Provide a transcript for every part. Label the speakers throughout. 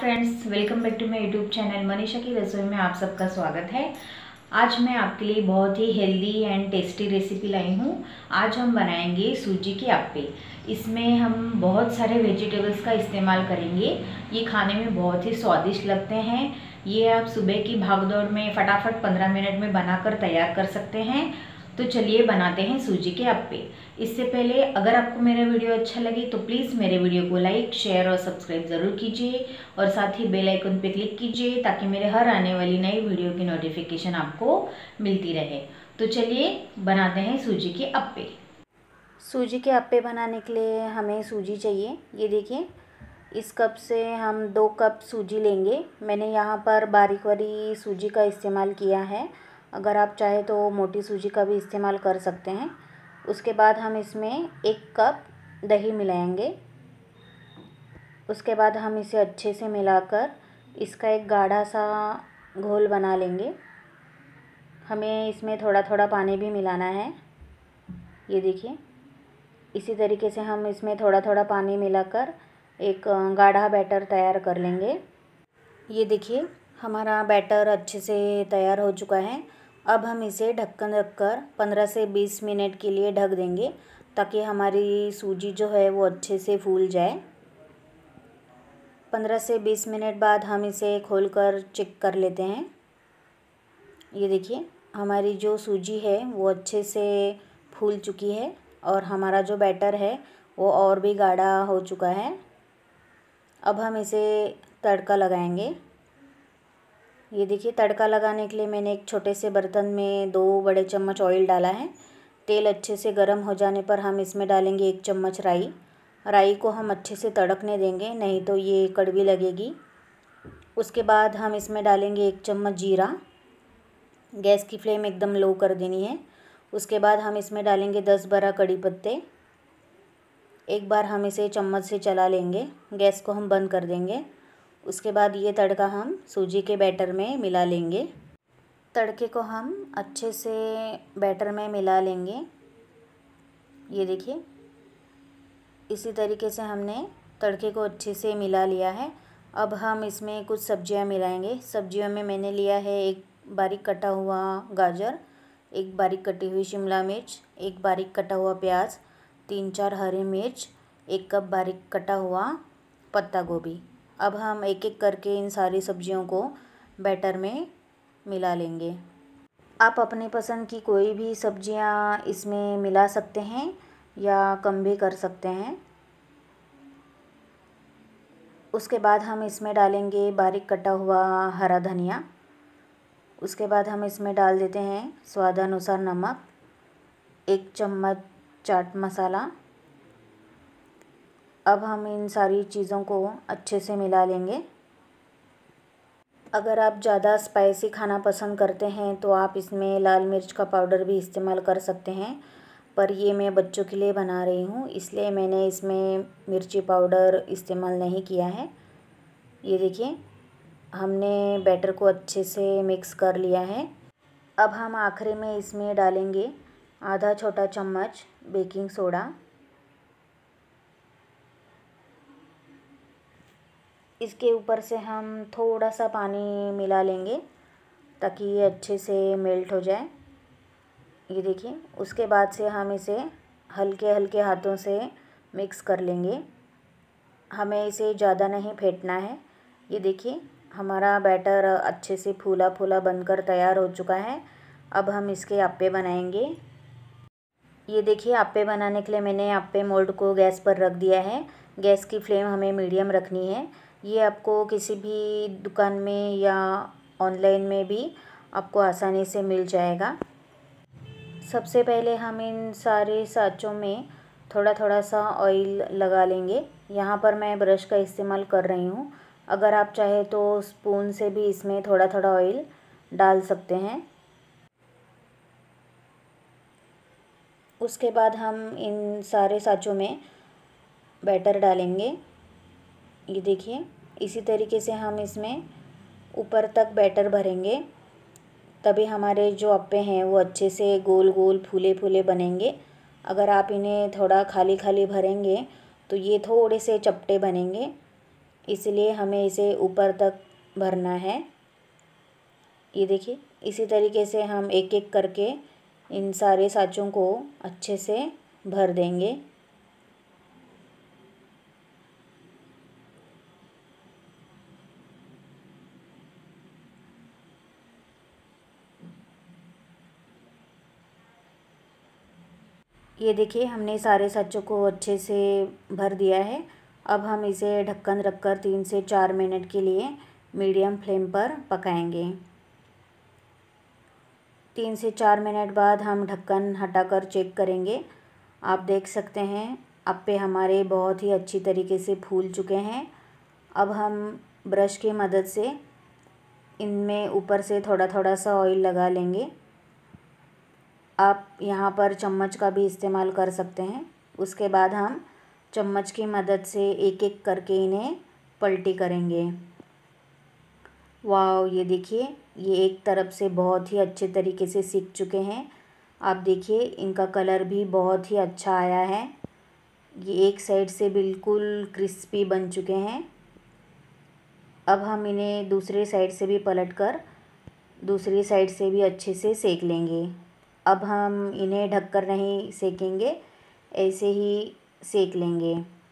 Speaker 1: Friends, welcome back to my YouTube channel Manisha की रसोई में आप सबका स्वागत है। आज मैं आपके लिए बहुत ही हेल्दी एंड टेस्टी रेसिपी लाई हूँ। आज हम बनाएंगे सूजी के अप्पे। इसमें हम बहुत सारे वेजिटेबल्स का इस्तेमाल करेंगे। ये खाने में बहुत ही स्वादिष्ट लगते हैं। ये आप सुबह की भागदौड़ में फटाफट 15 मिनट में बनाकर तैयार कर सकते हैं। तो चलिए बनाते हैं सूजी के अप्पे। इससे पहले अगर आपको मेरा वीडियो अच्छा लगे तो प्लीज़ मेरे वीडियो को लाइक, शेयर और सब्सक्राइब ज़रूर कीजिए और साथ ही बेल आइकन पे क्लिक कीजिए ताकि मेरे हर आने वाली नई वीडियो की नोटिफिकेशन आपको मिलती रहे। तो चलिए बनाते हैं सूजी के अप्पे।
Speaker 2: सूजी के अप्पे बनाने के लिए हमें सूजी चाहिए। ये देखिए, इस कप से हम 2 कप सूजी लेंगे। मैंने यहाँ पर बारीक वाली सूजी का इस्तेमाल किया है। अगर आप चाहे तो मोटी सूजी का भी इस्तेमाल कर सकते हैं। उसके बाद हम इसमें 1 कप दही मिलाएंगे। उसके बाद हम इसे अच्छे से मिलाकर इसका एक गाढ़ा सा घोल बना लेंगे। हमें इसमें थोड़ा थोड़ा पानी भी मिलाना है। ये देखिए, इसी तरीके से हम इसमें थोड़ा थोड़ा पानी मिलाकर एक गाढ़ा बैटर तैयार कर लेंगे। ये देखिए, हमारा बैटर अच्छे से तैयार हो चुका है। अब हम इसे ढक्कन रखकर 15 से 20 मिनट के लिए ढक देंगे ताकि हमारी सूजी जो है वो अच्छे से फूल जाए। 15 से 20 मिनट बाद हम इसे खोलकर चेक कर लेते हैं। ये देखिए, हमारी जो सूजी है वो अच्छे से फूल चुकी है और हमारा जो बैटर है वो और भी गाढ़ा हो चुका है। अब हम इसे तड़का लगाएंगे। ये देखिए, तड़का लगाने के लिए मैंने एक छोटे से बर्तन में 2 बड़े चम्मच ऑयल डाला है। तेल अच्छे से गर्म हो जाने पर हम इसमें डालेंगे 1 चम्मच राई। राई को हम अच्छे से तड़कने देंगे, नहीं तो ये कड़वी लगेगी। उसके बाद हम इसमें डालेंगे 1 चम्मच जीरा। गैस की फ्लेम एकदम लो कर देनी है। उसके बाद हम इसमें डालेंगे 10-12 कड़ी पत्ते। एक बार हम इसे चम्मच से चला लेंगे, गैस को हम बंद कर देंगे। उसके बाद ये तड़का हम सूजी के बैटर में मिला लेंगे। तड़के को हम अच्छे से बैटर में मिला लेंगे। ये देखिए, इसी तरीके से हमने तड़के को अच्छे से मिला लिया है। अब हम इसमें कुछ सब्जियां मिलाएंगे। सब्जियों में मैंने लिया है 1 बारीक कटा हुआ गाजर, 1 बारीक कटी हुई शिमला मिर्च, 1 बारीक कटा हुआ प्याज, 3-4 हरी मिर्च, 1 कप बारीक कटा हुआ पत्ता गोभी। अब हम एक एक करके इन सारी सब्जियों को बैटर में मिला लेंगे। आप अपनी पसंद की कोई भी सब्जियां इसमें मिला सकते हैं या कम भी कर सकते हैं। उसके बाद हम इसमें डालेंगे बारीक कटा हुआ हरा धनिया। उसके बाद हम इसमें डाल देते हैं स्वादानुसार नमक, 1 चम्मच चाट मसाला। अब हम इन सारी चीज़ों को अच्छे से मिला लेंगे। अगर आप ज़्यादा स्पाइसी खाना पसंद करते हैं तो आप इसमें लाल मिर्च का पाउडर भी इस्तेमाल कर सकते हैं, पर ये मैं बच्चों के लिए बना रही हूँ इसलिए मैंने इसमें मिर्ची पाउडर इस्तेमाल नहीं किया है। ये देखिए, हमने बैटर को अच्छे से मिक्स कर लिया है। अब हम आखिरी में इसमें डालेंगे आधा छोटा चम्मच बेकिंग सोडा। इसके ऊपर से हम थोड़ा सा पानी मिला लेंगे ताकि ये अच्छे से मेल्ट हो जाए। ये देखिए, उसके बाद से हम इसे हल्के हल्के हाथों से मिक्स कर लेंगे। हमें इसे ज़्यादा नहीं फेंटना है। ये देखिए, हमारा बैटर अच्छे से फूला फूला बनकर तैयार हो चुका है। अब हम इसके अप्पे बनाएंगे। ये देखिए, अप्पे बनाने के लिए मैंने अप्पे मोल्ड को गैस पर रख दिया है। गैस की फ्लेम हमें मीडियम रखनी है। ये आपको किसी भी दुकान में या ऑनलाइन में भी आपको आसानी से मिल जाएगा। सबसे पहले हम इन सारे साँचों में थोड़ा थोड़ा सा ऑयल लगा लेंगे। यहाँ पर मैं ब्रश का इस्तेमाल कर रही हूँ। अगर आप चाहे तो स्पून से भी इसमें थोड़ा थोड़ा ऑयल डाल सकते हैं। उसके बाद हम इन सारे साँचों में बैटर डालेंगे। ये देखिए, इसी तरीके से हम इसमें ऊपर तक बैटर भरेंगे, तभी हमारे जो अप्पे हैं वो अच्छे से गोल गोल फूले फूले बनेंगे। अगर आप इन्हें थोड़ा खाली खाली भरेंगे तो ये थोड़े से चपटे बनेंगे। इसलिए हमें इसे ऊपर तक भरना है। ये देखिए, इसी तरीके से हम एक एक करके इन सारे साँचों को अच्छे से भर देंगे। ये देखिए, हमने सारे साँचों को अच्छे से भर दिया है। अब हम इसे ढक्कन रखकर 3 से 4 मिनट के लिए मीडियम फ्लेम पर पकाएंगे। 3 से 4 मिनट बाद हम ढक्कन हटाकर चेक करेंगे। आप देख सकते हैं अप्पे हमारे बहुत ही अच्छी तरीके से फूल चुके हैं। अब हम ब्रश की मदद से इनमें ऊपर से थोड़ा थोड़ा सा ऑयल लगा लेंगे। आप यहाँ पर चम्मच का भी इस्तेमाल कर सकते हैं। उसके बाद हम चम्मच की मदद से एक एक करके इन्हें पलटी करेंगे। वाह, ये देखिए, ये एक तरफ से बहुत ही अच्छे तरीके से सिक चुके हैं। आप देखिए, इनका कलर भी बहुत ही अच्छा आया है। ये एक साइड से बिल्कुल क्रिस्पी बन चुके हैं। अब हम इन्हें दूसरे साइड से भी पलटकर दूसरी साइड से भी अच्छे से सेक लेंगे। अब हम इन्हें ढककर नहीं सेकेंगे, ऐसे ही सेक लेंगे।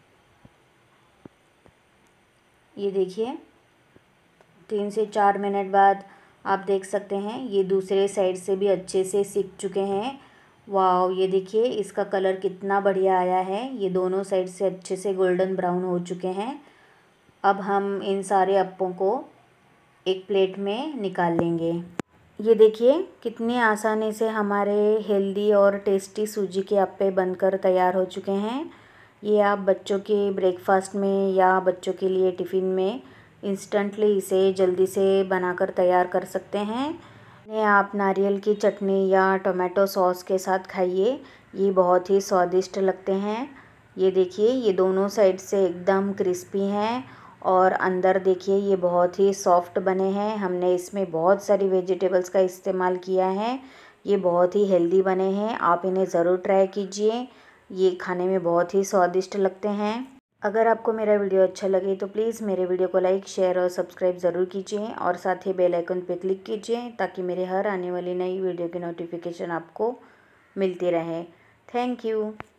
Speaker 2: ये देखिए, 3 से 4 मिनट बाद आप देख सकते हैं ये दूसरे साइड से भी अच्छे से सिक चुके हैं। वाह, ये देखिए, इसका कलर कितना बढ़िया आया है। ये दोनों साइड से अच्छे से गोल्डन ब्राउन हो चुके हैं। अब हम इन सारे अप्पों को एक प्लेट में निकाल लेंगे। ये देखिए, कितनी आसानी से हमारे हेल्दी और टेस्टी सूजी के अप्पे बनकर तैयार हो चुके हैं। ये आप बच्चों के ब्रेकफास्ट में या बच्चों के लिए टिफ़िन में इंस्टेंटली इसे जल्दी से बनाकर तैयार कर सकते हैं। इन्हें आप नारियल की चटनी या टोमेटो सॉस के साथ खाइए, ये बहुत ही स्वादिष्ट लगते हैं। ये देखिए, ये दोनों साइड से एकदम क्रिस्पी हैं और अंदर देखिए ये बहुत ही सॉफ्ट बने हैं। हमने इसमें बहुत सारी वेजिटेबल्स का इस्तेमाल किया है। ये बहुत ही हेल्दी बने हैं। आप इन्हें ज़रूर ट्राई कीजिए, ये खाने में बहुत ही स्वादिष्ट लगते हैं। अगर आपको मेरा वीडियो अच्छा लगे तो प्लीज़ मेरे वीडियो को लाइक, शेयर और सब्सक्राइब ज़रूर कीजिए और साथ ही बेल आइकन पर क्लिक कीजिए ताकि मेरे हर आने वाली नई वीडियो की नोटिफिकेशन आपको मिलती रहे। Thank you.